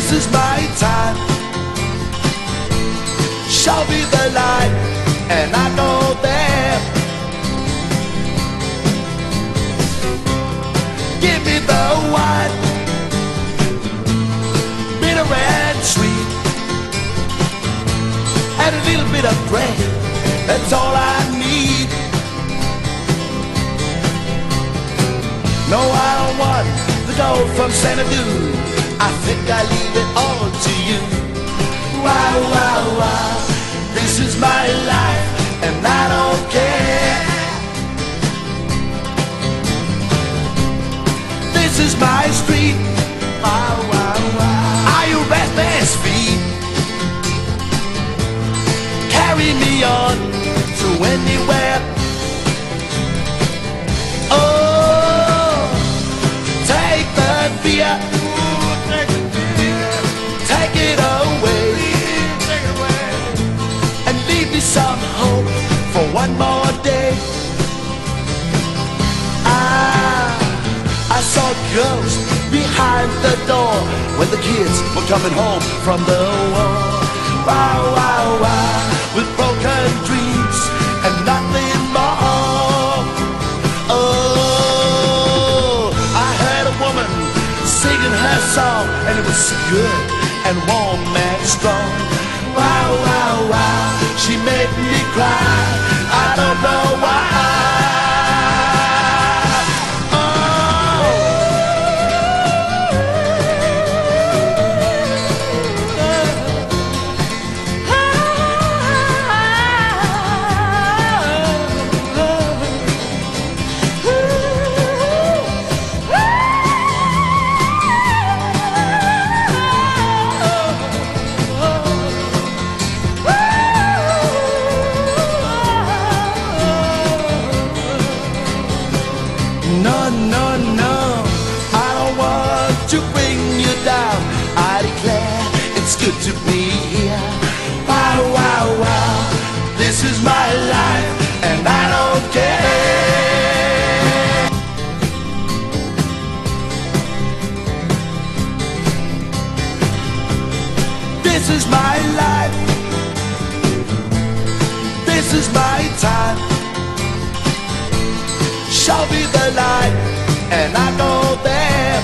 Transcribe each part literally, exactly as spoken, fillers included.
This is my time. Show me the light, and I go there. Give me the wine, bitter and sweet, and a little bit of bread. That's all I need. No, I don't want the gold from Xanadu. I think I leave it all to you. Wow, wow, wow. This is my life, and I don't care. This is my street. Wow, wow, wow. Are you restless feet? Carry me on to anywhere. Oh, take the beer, take it away, and leave me some hope for one more day. Ah, I saw ghosts behind the door when the kids were coming home from the war. Wow, wow, wow, with broken dreams and nothing more. Oh, I heard a woman singing her song, and it was good and warm and strong. Wow, wow, wow, she made me cry. I don't know why. No, no, no, I don't want to bring you down. I declare it's good to be here. Wow, wow, wow, this is my life, and I don't care. This is my life. This is my time. Show me the light, and I go there.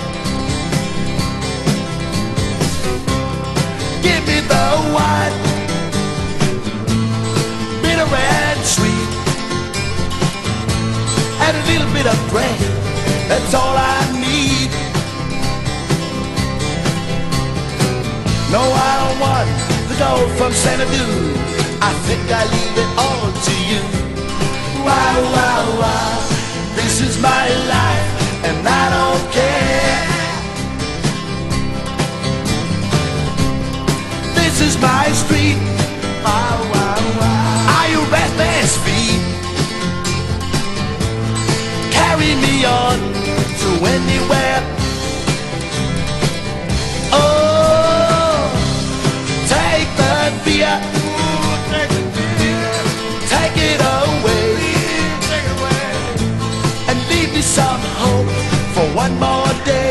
Give me the wine, bitter and sweet, and a little bit of bread. That's all I need. No, I don't want the gold from Xanadu. I think I leave it all to you. Wow, wow, wow. This is my life, and I don't care. This is my street. Wow, wow, wow. Are you restless feet? Carry me on to anywhere. Oh, take the beer, take it away, leave me some hope for one more day.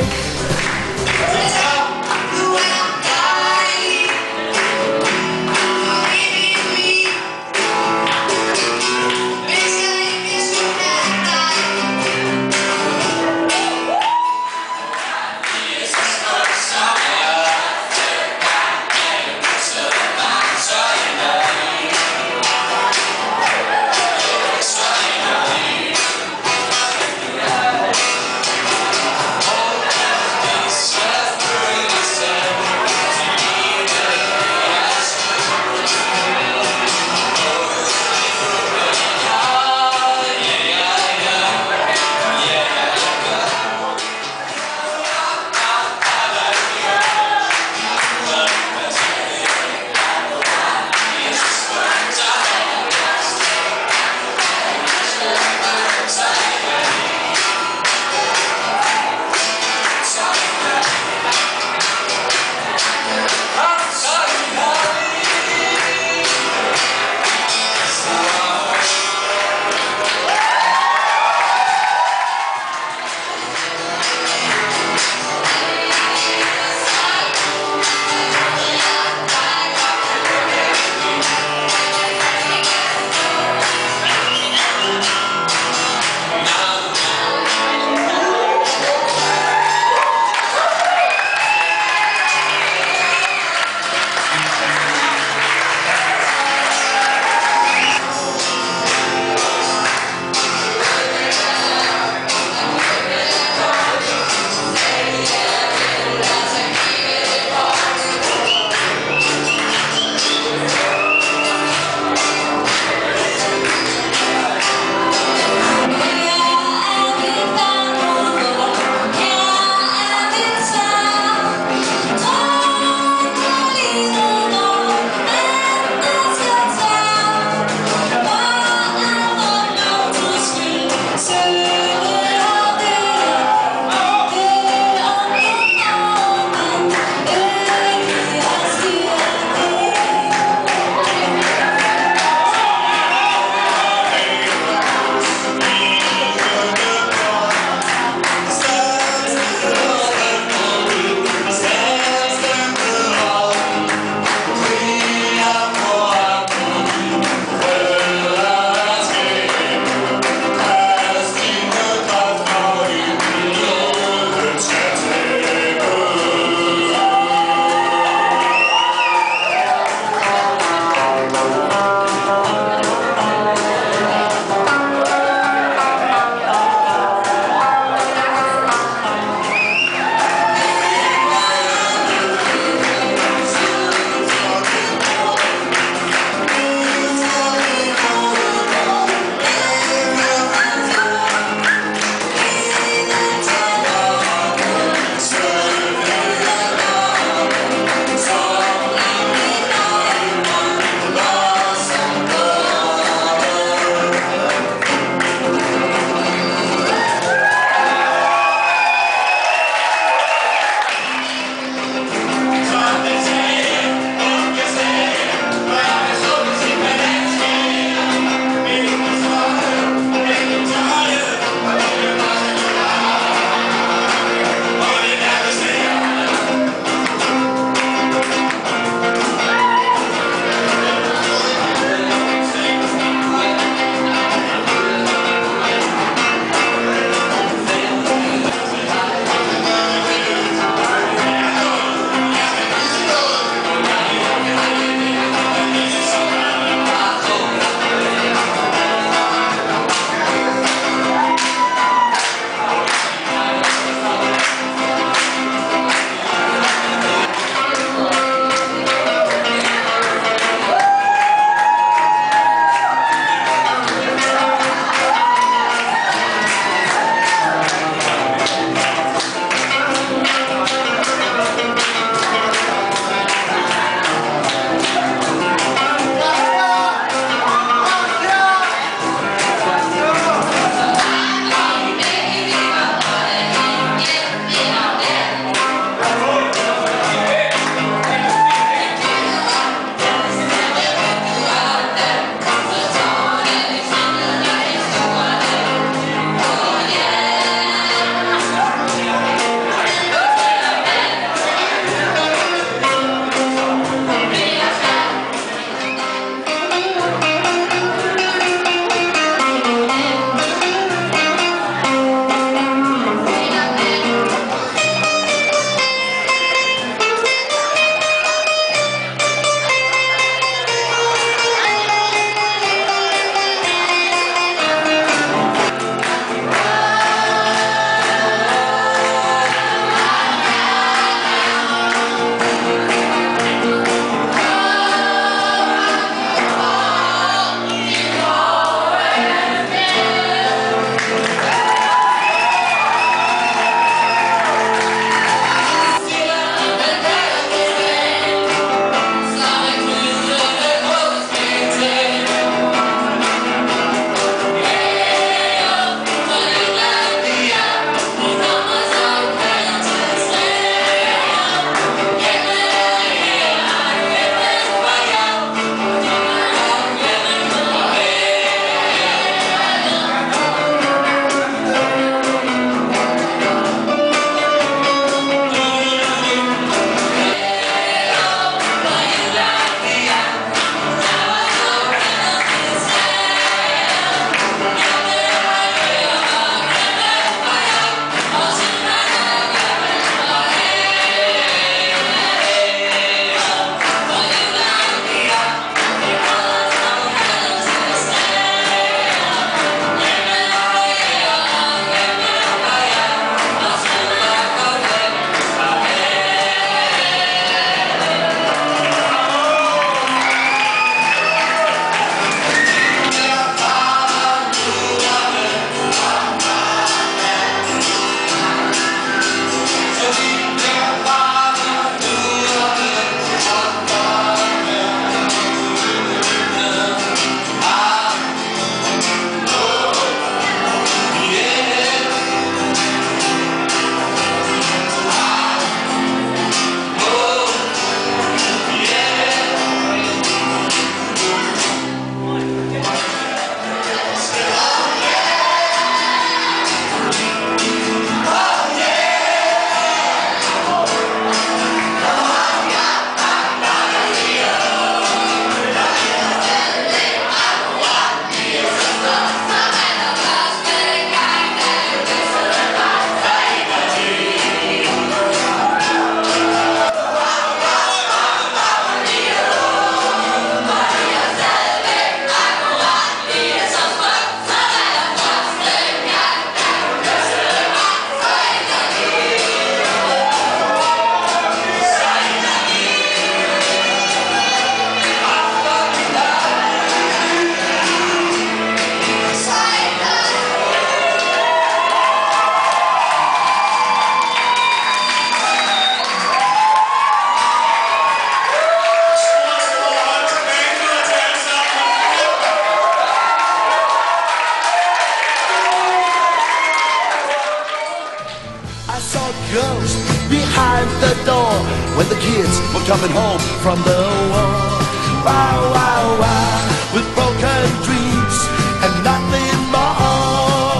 the kids were coming home from the war. Wow, wow, wow, with broken dreams and nothing more.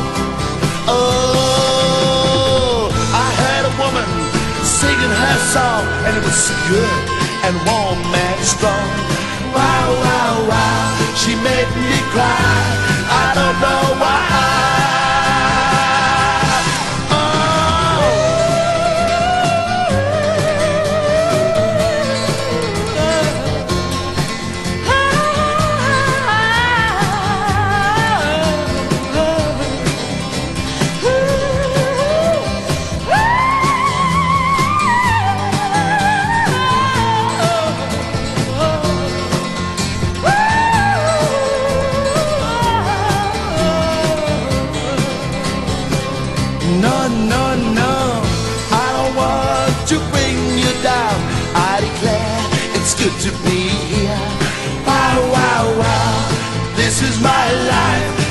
Oh, I heard a woman singing her song, and it was good and warm and strong. Wow, wow, wow, she made me cry, I don't know why. No, no, no, I don't want to bring you down. I declare it's good to be here. Wow, wow, wow, this is my life.